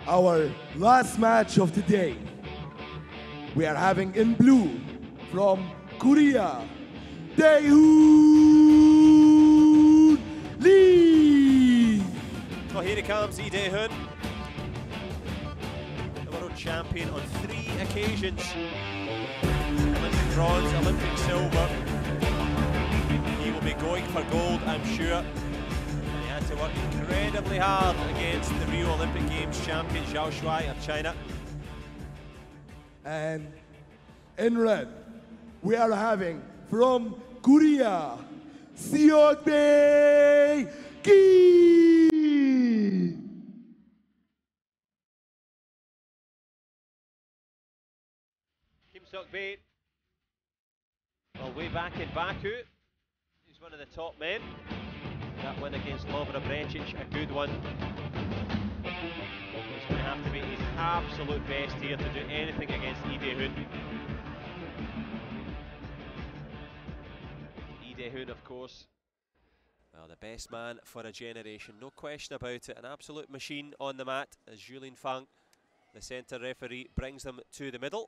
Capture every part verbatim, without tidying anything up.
our last match of the day. We are having in blue from Korea, Dae-hoon Lee. Well, here he comes, Lee Dae-hoon, the world champion on three occasions. Olympic bronze, Olympic silver. He will be going for gold, I'm sure. He had to work incredibly hard against the Rio Olympic Games champion Zhao Shuai of China. And in red, we are having from Korea, Seok-bae Ki. Kim Seok-bae, well, way back in Baku, he's one of the top men. That win against Lovre Brecic, a good one. He's going to have to be his absolute best here to do anything against Lee Dae-hoon. Lee Dae-hoon, of course, well, the best man for a generation, no question about it. An absolute machine on the mat as Julien Fang, the centre referee, brings them to the middle.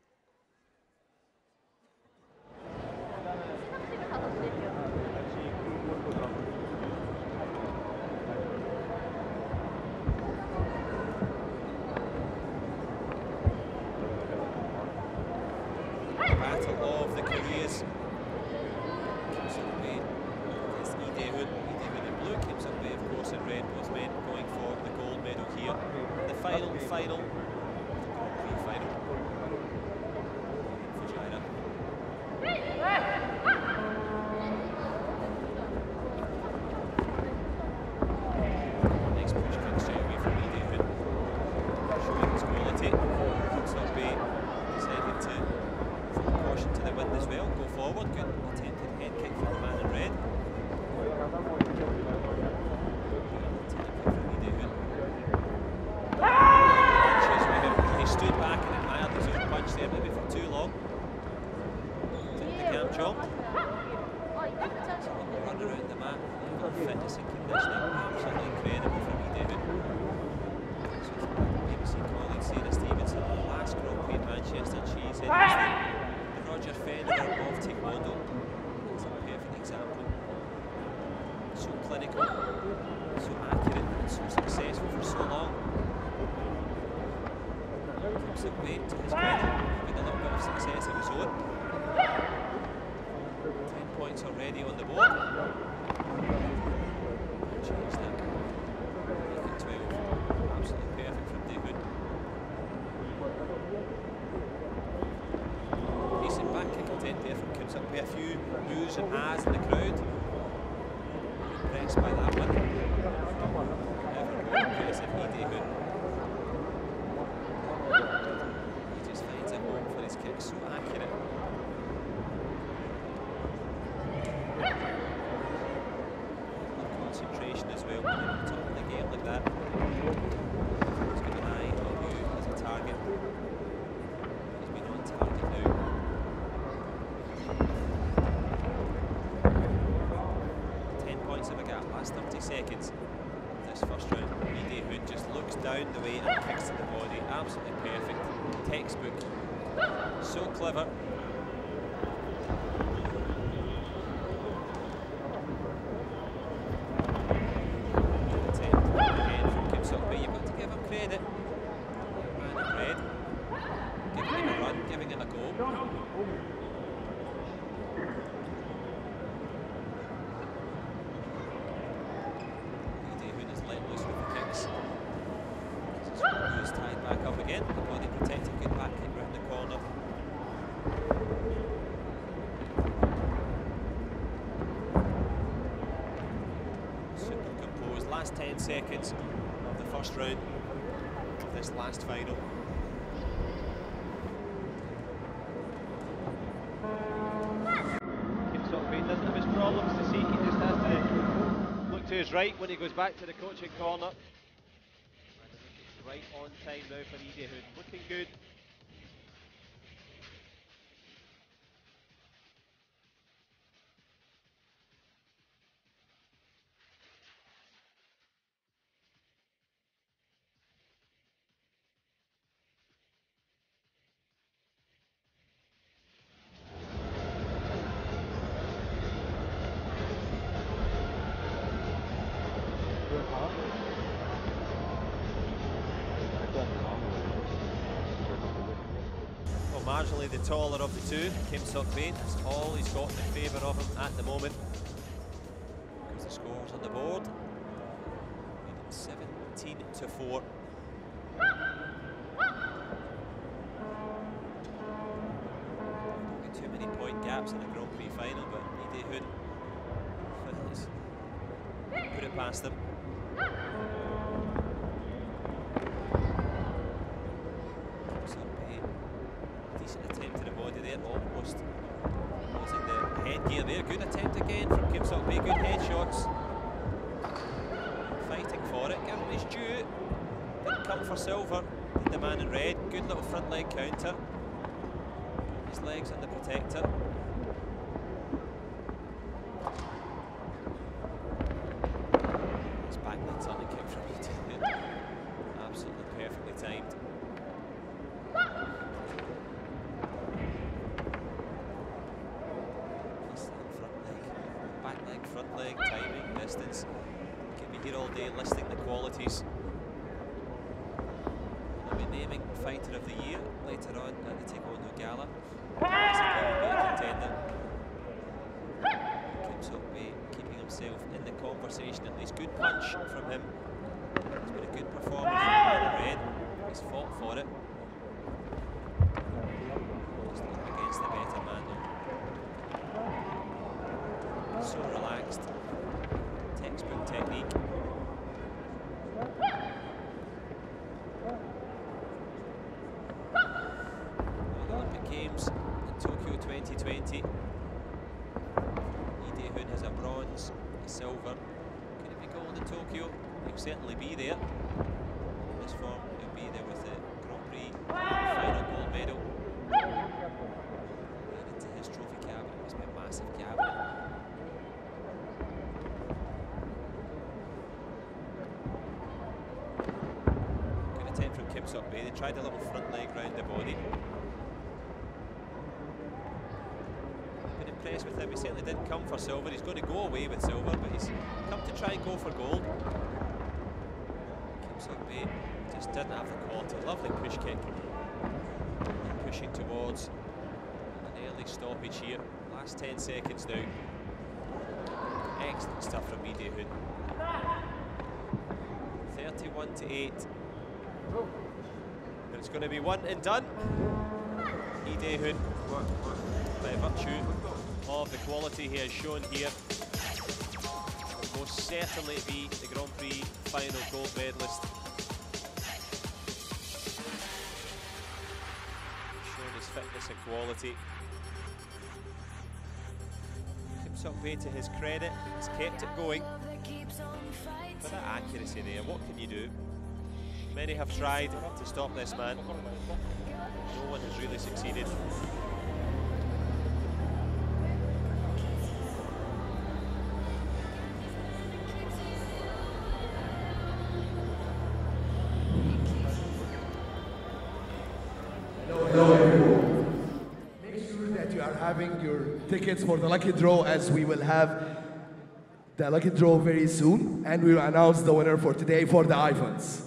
Battle of the Koreas. Kim Seok-bae against Lee Dae-hoon. Lee Dae-hoon in blue, Kim Seok-bae of course in red, both men going for the gold medal here. The final, final, the final for China. Next push kick straight away from Lee Dae-hoon, showing his quality. Kim Seok-bae decided to caution to the wind as well, go forward, good attempted head kick from the man in red. He stood back and admired his own punch there, maybe for too long. Took the cam jump. Run around the mat, fitness and conditioning, absolutely incredible from Lee Dae-hoon. So A B C colleague Sarah Stevenson, last Grand Prix in Manchester, she said the Roger Federer of Taekwondo. It's a perfect example. So clinical, so accurate, and so successful for so long. Kim Seok-bae, to his credit, with a little bit of success of his own. Ten points already on the board. Changed that. Make it twelve. Absolutely perfect from Dae-hoon. Decent back kick attempt there from Kim Seok-bae. A few moves and ahs in the crowd. Impressed by that one. Ever more impressive Lee Dae-hoon. He just finds a home for his kick, so accurate. Concentration as well when you're at the top of the game like that. He's got an eye on you as a target. He's been on target now. Ten points of a gap, last thirty seconds of this first round. Lee Dae-hoon just looks down the way and kicks to the body. Absolutely perfect. Textbook. So clever. You've got to give him credit. Man in red, giving him a run, giving him a go. Lee Dae-hoon is let loose with the kicks. Who's tied back up again. The body protected, good back kick round the corner. Super composed. Last ten seconds of the first round of this last final. Kim Seok-bae doesn't have his problems to seek, he just has to look to his right when he goes back to the coaching corner. And it's right on time now for Lee Dae-hoon, looking good. marginally the taller of the two, Kim Seok-bae. That's all he's got in favour of him at the moment. Because the score's on the board. seventeen to four. Not too many point gaps in the Grand Prix final, but Lee Dae-hoon has put it past them. Decent attempt to the body there, almost losing the headgear there. Good attempt again from Kim Seok-bae, good headshots. Fighting for it, giving his due. Didn't come for silver, did the man in red. Good little front leg counter. His legs on the protector. His back leg turning kick from Lee Dae-hoon. Absolutely perfectly timed. Back leg, front leg, timing, distance. Could be here all day listing the qualities. I'll be naming Fighter of the Year later on at the Taekwondo Gala. As a will be a contender. Kim Seok-bae keeping himself in the conversation. At least good punch from him. It's been a good performance from the man in red. He's fought for it. Just up against the better man though. So relaxed. Textbook technique. The Olympic Games in Tokyo twenty twenty. Lee Dae-hoon has a bronze, a silver. Could it be gold in Tokyo? He'll certainly be there. In this form, he'll be there with the Grand Prix final gold medal. And into his trophy cabinet. It's been a massive cabinet. From Kim Seok-bae, they tried a little front leg round the body. I've been impressed with him. He certainly didn't come for silver. He's going to go away with silver, but he's come to try and go for gold. Kim Seok-bae just didn't have the quality. Lovely push kick. Pushing towards an early stoppage here. Last ten seconds now. Excellent stuff from Lee Dae-hoon. thirty-one to eight. But it's going to be one and done. Lee Dae-hoon, by virtue of the quality he has shown here, will most certainly be the Grand Prix final gold medalist. Shown his fitness and quality. Kim Seok-bae, to his credit, has kept it going. For that accuracy there, what can you do? Many have tried to stop this man. No one has really succeeded. Hello everyone. Make sure that you are having your tickets for the lucky draw, as we will have the lucky draw very soon, and we will announce the winner for today for the iPhones.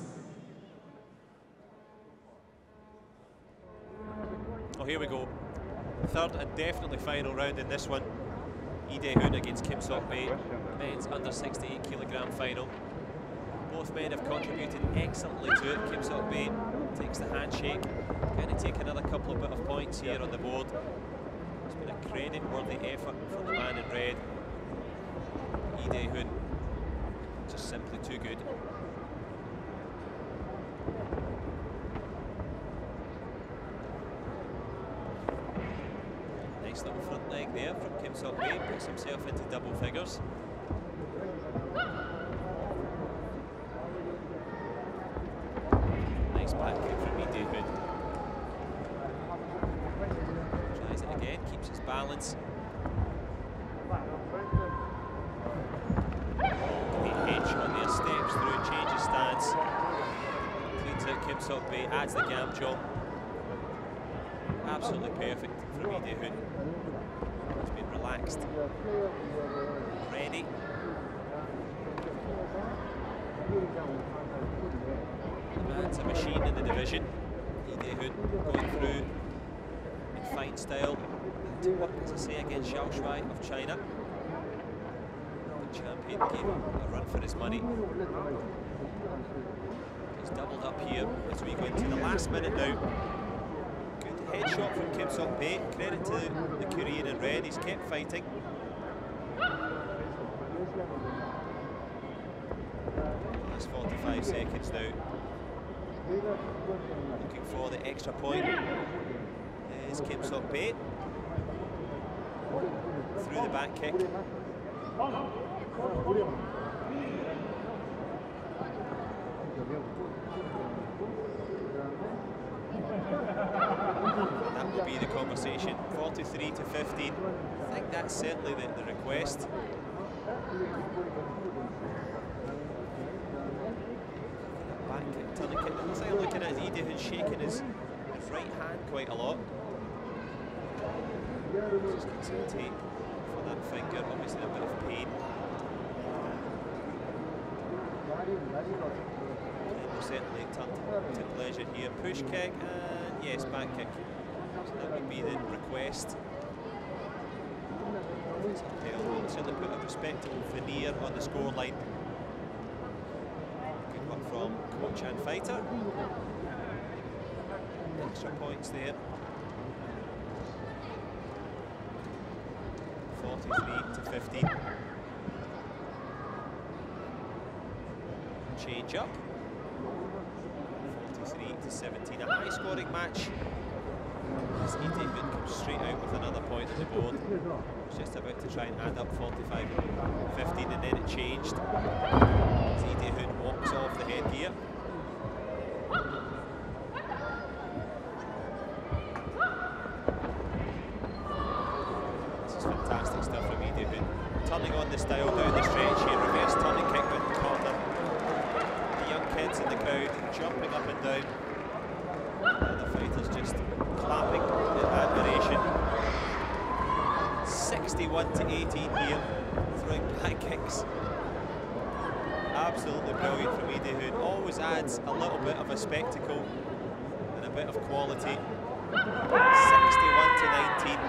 Here we go. Third and definitely final round in this one. Lee Dae-hoon against Kim Seok-bae, men's under sixty-eight kilogram final. Both men have contributed excellently to it. Kim Seok-bae takes the handshake. Going to take another couple of bit of points here on the board. It's been a credit-worthy effort from the man in red. Lee Dae-hoon, just simply too good. Nice little front leg there from Kim Seok-bae, puts himself into double figures. Nice back kick from Lee Dae-hoon. Tries it again, keeps his balance. Great headshot there, steps through, changes stance. Cleans out Kim Seok-bae, adds the gam jump. Absolutely perfect from Lee Dae-hoon. He's been relaxed, ready. The man's a machine in the division. Lee Dae-hoon going through fine style to work, as I say, against Xiao Shuai of China. The champion gave him a run for his money. He's doubled up here as we go into the last minute now. Good head shot from Kim Sok-bae. Credit to the Korean in red, he's kept fighting. Last forty-five seconds now. Looking for the extra point is Kim Sok-bae. Through the back kick. That will be the conversation. forty-three to fifteen. I think that's certainly the, the request. Back kick, turning kick. The thing I'm looking at is Lee Dae-hoon shaking his, his right hand quite a lot. Just get some tape for that finger, obviously a bit of pain. And we'll certainly turn to pleasure here. Push kick and yes, back kick. So that would be the request. They'll certainly put a respectable veneer on the scoreline. Good work from coach and fighter. Extra points there. forty-three to fifteen. Change up. forty-three to seventeen. A high scoring match. As Lee Dae-hoon comes straight out with another point on the board. Was just about to try and add up forty-five fifteen, and then it changed. As Lee Dae-hoon walks off the headgear. Fantastic stuff from Lee Dae-hoon. Turning on the style down the stretch here, reverse turning kick with the corner. The young kids in the crowd jumping up and down. And the fighters just clapping in admiration. sixty-one to eighteen here, throwing back kicks. Absolutely brilliant from Lee Dae-hoon. Always adds a little bit of a spectacle and a bit of quality. sixty-one to nineteen.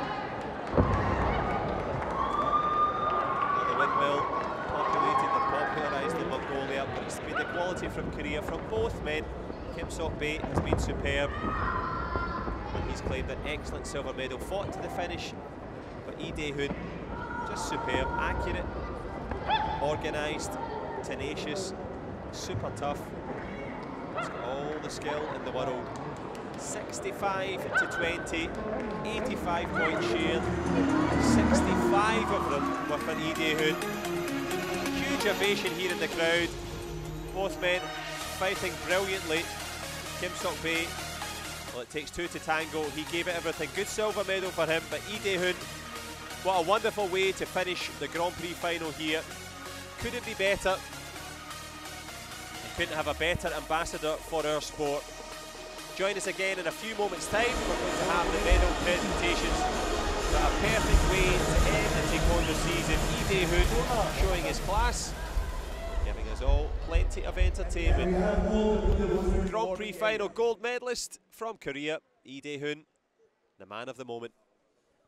Windmill populated and popularised in Mongolia, but it's been the quality from Korea from both men. Kim Sok-bae has been superb, and he's claimed an excellent silver medal. Fought to the finish, but Lee Dae-hoon just superb, accurate, organised, tenacious, super tough. He's got all the skill in the world. sixty-five to twenty, eighty-five point share, sixty-five of them were for Lee Dae-hoon. Huge ovation here in the crowd. Both men fighting brilliantly. Kim Sok-bae, well, it takes two to tango. He gave it everything. Good silver medal for him, but Lee Dae-hoon, what a wonderful way to finish the Grand Prix final here. Couldn't be better. You couldn't have a better ambassador for our sport. Join us again in a few moments' time. We're going to have the medal presentations. But a perfect way to end the taekwondo season. Lee Dae-hoon showing his class, giving us all plenty of entertainment. Grand Prix final gold medalist from Korea, Lee Dae-hoon, the man of the moment.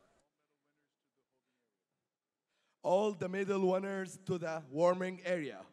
All the medal winners to the warming area.